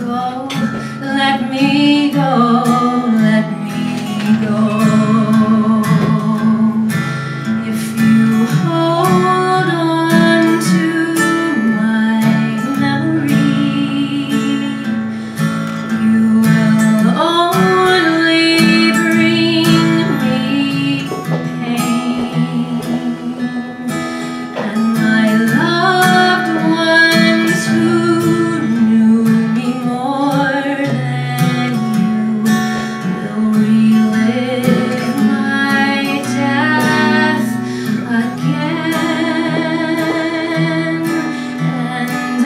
go, let me go, let me go. If you hold on to my memory, you will only bring me pain. And my loved ones who knew me more than you will relive my death again and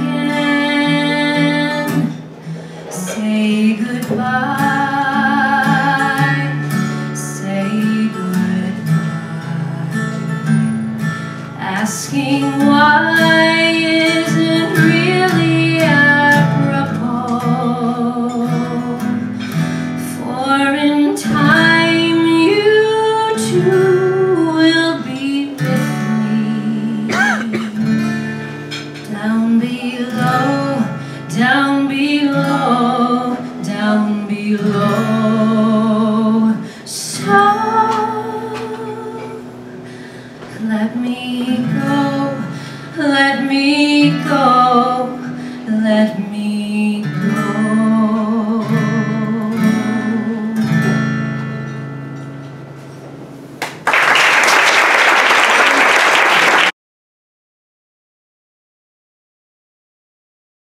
again. Say goodbye, say goodbye. Asking why isn't really apropos, for in time you too will be with me. Down below, down below, down below. So let me go, let me go, let me go.